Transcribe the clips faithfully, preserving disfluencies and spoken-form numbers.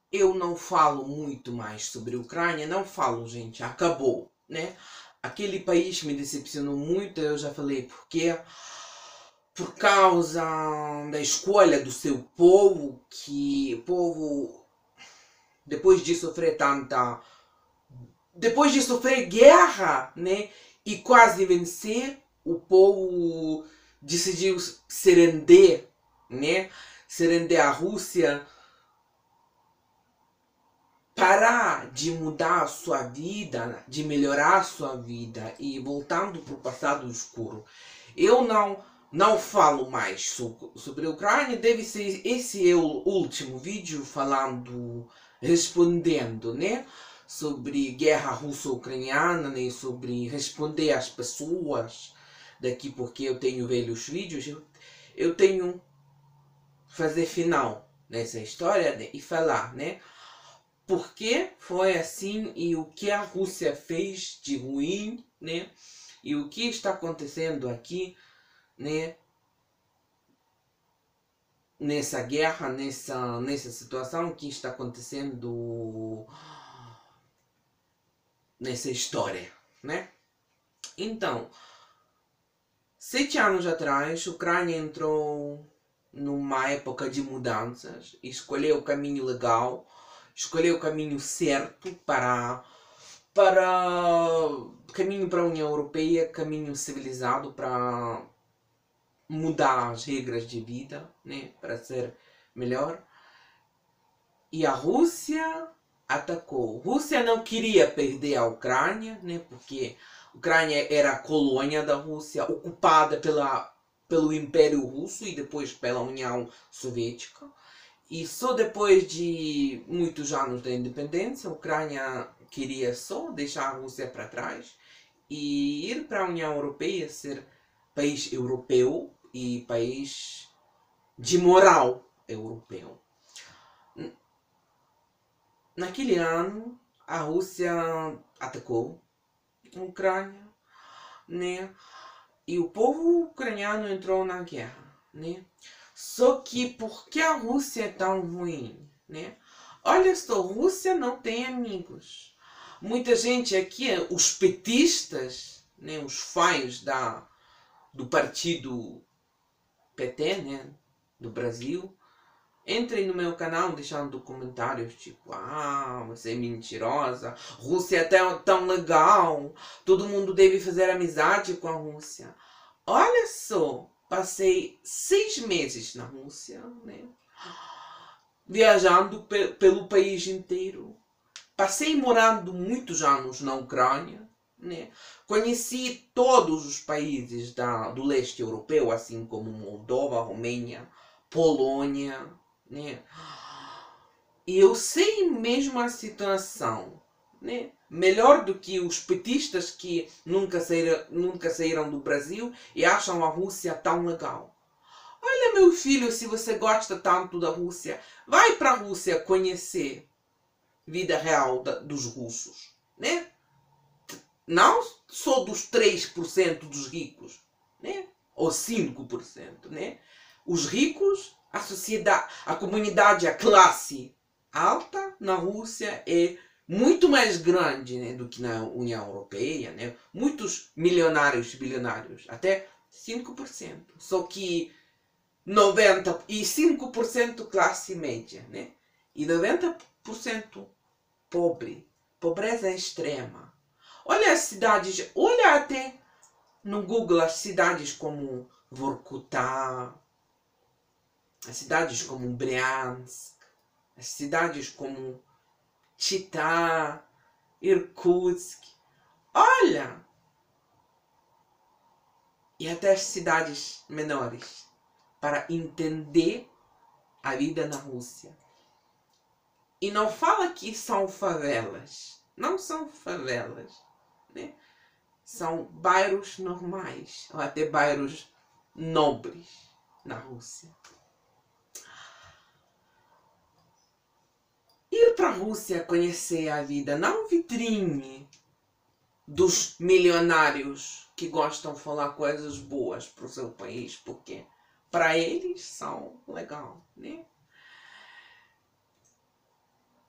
eu não falo muito mais sobre a Ucrânia, não falo, gente, acabou, né? Aquele país me decepcionou muito, eu já falei porque por causa da escolha do seu povo, que o povo, depois de sofrer tanta, depois de sofrer guerra, né, e quase vencer, o povo decidiu se render, né, se render à Rússia, parar de mudar a sua vida, de melhorar a sua vida e voltando para o passado escuro. Eu não não falo mais sobre a Ucrânia, deve ser esse é o último vídeo falando, respondendo, né? Sobre guerra russo-ucraniana, né? Sobre responder às pessoas daqui, porque eu tenho velhos vídeos, eu, eu tenho fazer final nessa história, né? E falar, né? Por que foi assim e o que a Rússia fez de ruim, né? E o que está acontecendo aqui, né? Nessa guerra, nessa, nessa situação que está acontecendo nessa história, né? Então, sete anos atrás, a Ucrânia entrou numa época de mudanças, escolheu o caminho legal, escolheu o caminho certo para para caminho para a União Europeia, caminho civilizado para mudar as regras de vida, né, para ser melhor. E a Rússia atacou. A Rússia não queria perder a Ucrânia, né, porque a Ucrânia era a colônia da Rússia, ocupada pela, pelo Império Russo e depois pela União Soviética. E só depois de muitos anos da independência, a Ucrânia queria só deixar a Rússia para trás e ir para a União Europeia, ser país europeu e país de moral europeu. Naquele ano, a Rússia atacou a Ucrânia, né? E o povo ucraniano entrou na guerra, né? Só que por que a Rússia é tão ruim, né? Olha só, a Rússia não tem amigos. Muita gente aqui, os petistas, né, os fãs da, do partido P T, né, do Brasil, entrem no meu canal deixando comentários tipo, ah, você é mentirosa, Rússia é tão, tão legal, todo mundo deve fazer amizade com a Rússia. Olha só, passei seis meses na Rússia, né? Viajando pe pelo país inteiro. Passei morando muitos anos na Ucrânia, né? Conheci todos os países da, do leste europeu, assim como Moldova, Romênia, Polônia, né? E eu sei mesmo a situação, né? Melhor do que os petistas que nunca saíram, nunca saíram do Brasil e acham a Rússia tão legal. Olha, meu filho, se você gosta tanto da Rússia, vai para a Rússia conhecer vida real da, dos russos, né? Não só dos três por cento dos ricos, né? Ou cinco por cento, né? Os ricos, a sociedade, a comunidade, a classe alta na Rússia é muito mais grande, né, do que na União Europeia, né? Muitos milionários, bilionários, até cinco por cento. Só que noventa e cinco por cento classe média, né? E noventa por cento pobre. Pobreza extrema. Olha as cidades, olha até no Google as cidades como Vorkuta, as cidades como Bryansk, as cidades como Chita, Irkutsk. Olha! E até as cidades menores, para entender a vida na Rússia. E não fala que são favelas. Não são favelas, né? São bairros normais, ou até bairros nobres na Rússia. Ir para a Rússia conhecer a vida, não vitrine dos milionários que gostam de falar coisas boas para o seu país, porque para eles são legal, né?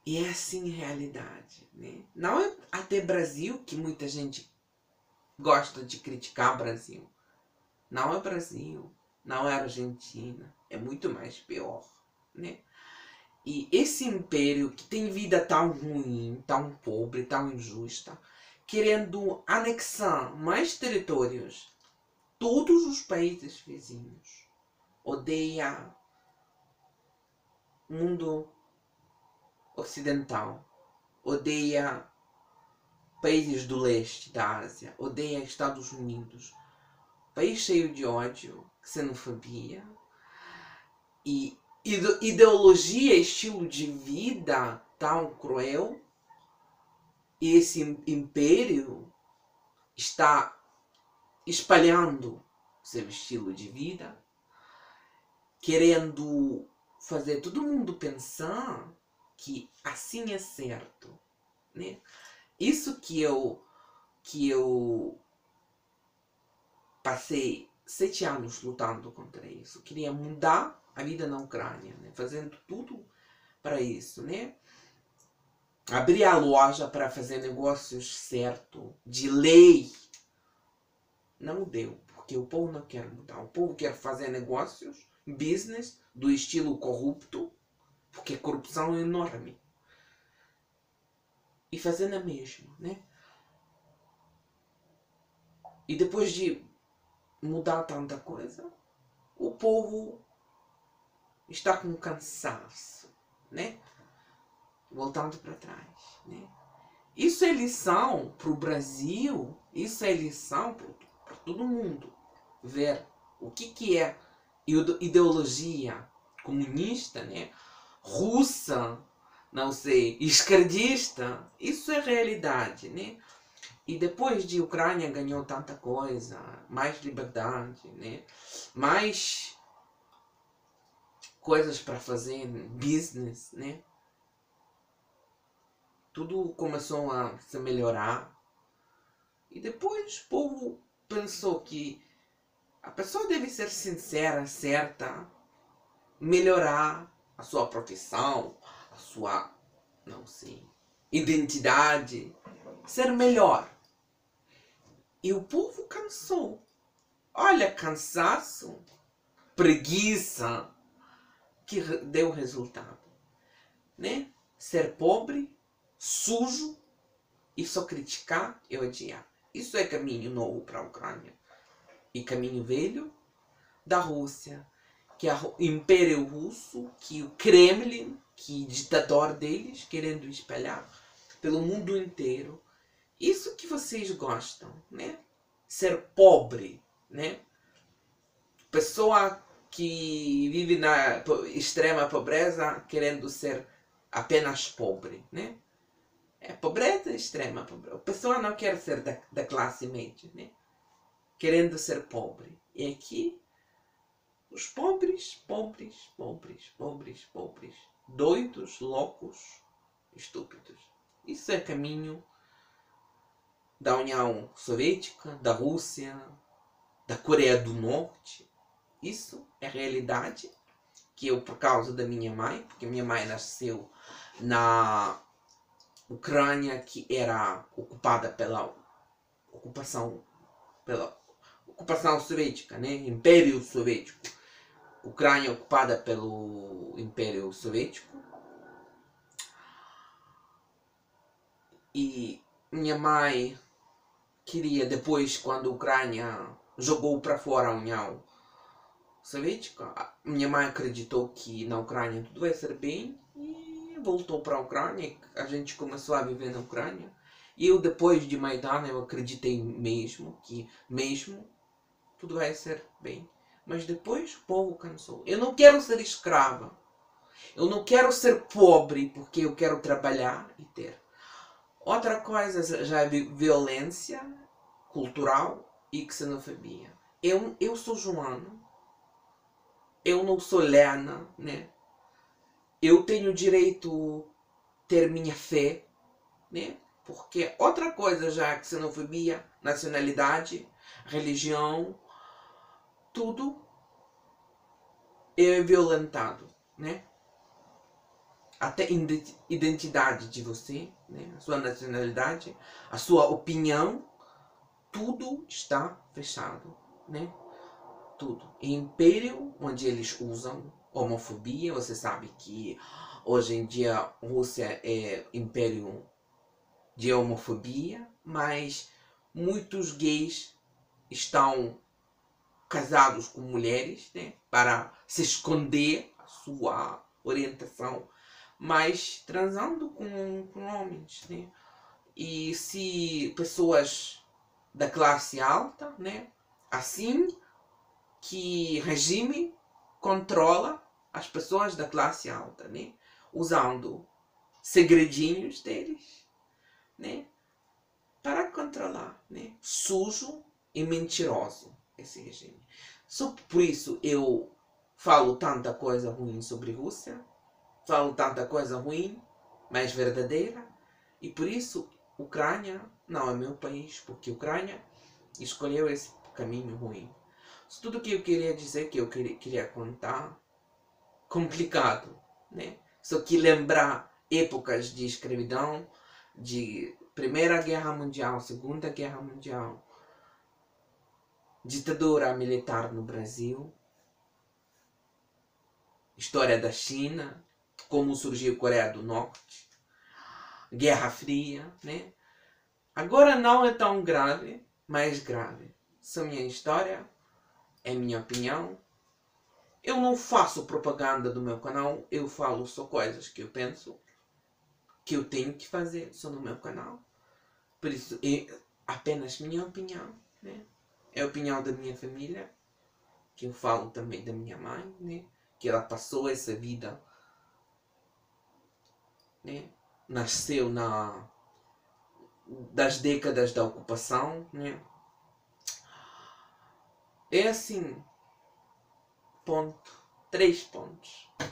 E é assim a realidade, né? Não é até Brasil, que muita gente gosta de criticar o Brasil. Não é Brasil, não é Argentina, é muito mais pior, né? E esse império que tem vida tão ruim, tão pobre, tão injusta, querendo anexar mais territórios, todos os países vizinhos, odeia o mundo ocidental, odeia países do leste da Ásia, odeia Estados Unidos. País cheio de ódio, xenofobia e ideologia, estilo de vida tão cruel. E esse império está espalhando seu estilo de vida, querendo fazer todo mundo pensar que assim é certo, né? Isso que eu que eu passei sete anos lutando contra isso. Queria mudar a vida na Ucrânia, né? Fazendo tudo para isso, né? Abrir a loja para fazer negócios certo, de lei. Não deu, porque o povo não quer mudar. O povo quer fazer negócios, business, do estilo corrupto, porque a corrupção é enorme. E fazendo a mesma, né? E depois de mudar tanta coisa, o povo está com cansaço, né? Voltando para trás, né? Isso é lição para o Brasil, isso é lição para todo mundo ver o que, que é ideologia comunista, né? Russa, não sei, esquerdista. Isso é realidade, né? E depois de Ucrânia ganhou tanta coisa, mais liberdade, né? Mais coisas para fazer, business, né? Tudo começou a se melhorar. E depois o povo pensou que a pessoa deve ser sincera, certa, melhorar a sua profissão, a sua, não sei, identidade, ser melhor. E o povo cansou. Olha, cansaço, preguiça, que deu resultado, né? Ser pobre, sujo e só criticar e odiar. Isso é caminho novo para a Ucrânia. E caminho velho da Rússia, que é o Império Russo, que o Kremlin, que é o ditador deles, querendo espalhar pelo mundo inteiro. Isso que vocês gostam, né? Ser pobre, né? Pessoa que vive na extrema pobreza querendo ser apenas pobre, né? É pobreza extrema. Pobreza. A pessoa não quer ser da, da classe média, né? Querendo ser pobre. E aqui, os pobres, pobres, pobres, pobres, pobres, doidos, loucos, estúpidos. Isso é caminho da União Soviética, da Rússia, da Coreia do Norte. Isso é realidade que eu, por causa da minha mãe, porque minha mãe nasceu na Ucrânia, que era ocupada pela ocupação pela ocupação soviética, né? Império Soviético. Ucrânia ocupada pelo Império Soviético. E minha mãe queria, depois, quando a Ucrânia jogou para fora a União Soviética, minha mãe acreditou que na Ucrânia tudo vai ser bem e voltou para a Ucrânia. A gente começou a viver na Ucrânia. E eu, depois de Maidan, eu acreditei mesmo que mesmo tudo vai ser bem. Mas depois o povo cansou. Eu não quero ser escrava. Eu não quero ser pobre porque eu quero trabalhar e ter. Outra coisa já é violência cultural e xenofobia. Eu, eu sou Joana. Eu não sou Lena, né? Eu tenho direito a ter minha fé, né? Porque outra coisa já é xenofobia, nacionalidade, religião, tudo é violentado, né? até identidade de você, né? A sua nacionalidade, a sua opinião, tudo está fechado, né? Tudo. E império, onde eles usam homofobia, você sabe que hoje em dia a Rússia é império de homofobia, mas muitos gays estão casados com mulheres, né, para se esconder a sua orientação, mas transando com, com homens, né? E se pessoas da classe alta, né, assim que regime controla as pessoas da classe alta, né, usando segredinhos deles, né, para controlar, né, sujo e mentiroso esse regime. Só por isso eu falo tanta coisa ruim sobre Rússia, falo tanta coisa ruim, mas verdadeira, e por isso Ucrânia não é meu país, porque Ucrânia escolheu esse caminho ruim. Isso tudo que eu queria dizer, que eu queria contar, complicado, né? Só que lembrar épocas de escravidão, de Primeira Guerra Mundial, Segunda Guerra Mundial, ditadura militar no Brasil, história da China, como surgiu a Coreia do Norte, Guerra Fria, né? Agora não é tão grave, mais grave. Essa é a minha história, é minha opinião. Eu não faço propaganda do meu canal, eu falo só coisas que eu penso, que eu tenho que fazer só no meu canal. Por isso é apenas minha opinião, né? É a opinião da minha família, que eu falo também da minha mãe, né? Que ela passou essa vida, né? Nasceu na das décadas da ocupação, né? É assim, ponto, três pontos.